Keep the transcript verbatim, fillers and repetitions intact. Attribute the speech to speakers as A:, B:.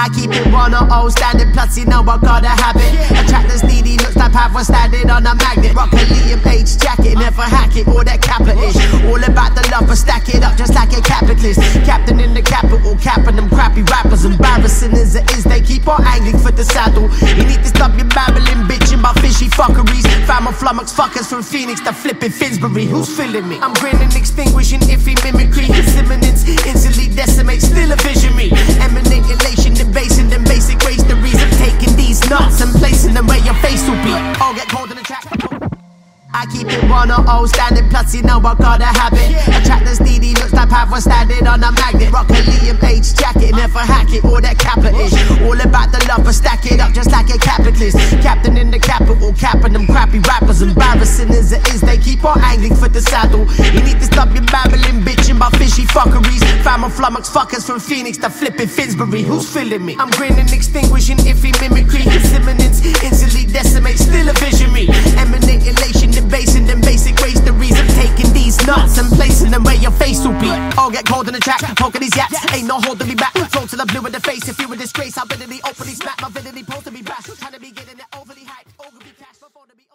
A: I keep it one oh oh, standing plus you know I got a habit. Attract the needy, looks like Pav was standing on a magnet. Rock a Liam H jacket, never hack it, all that kappa-ish. All about the love, but stack it up just like a capitalist. Captain in the capital, capping them crappy rappers. Embarrassing as it is, they keep on angling for the saddle. You need to stop your babbling, bitching about fishy fuckeries. Found my flummox fuckers from Phoenix to flipping Finsbury. Who's feeling me? I'm grinning, extinguishing iffy mimicry. His imminence instantly decimates, still a visionary. Eminent elation, debasing them basic ways. The reason taking these nuts and placing them where your face will be. All get cold in the track. I keep it one oh oh, standing plus you know I got a habit. Attract the needy, looks like Pav was standing on a magnet. Rock a Liam H jacket, never hack it, all that kappa-ish. All about the love, but stack it up just like a capitalist. Captain in the capital, capping them crappy rappers. Embarrassing as it is, they keep on angling for the saddle. You need to stop your babbling, bitching about fishy fuckeries. Found my flummox fuckers from Phoenix to flipping Finsbury. Who's feeling me? I'm grinning, extinguishing iffy mimicry. His imminence instantly decimates, still a visionary. Eminent elation, basing them basic ways. The reason taking these nuts and placing them where your face will be. All get cold in the track, poking these yaps. Ain't no holding me back. Flow till I'm blue in the face. If you a disgrace, I'll readily openly smack. My villainy supposed to be bash. Trying to be getting it overly hyped, overly cash before to be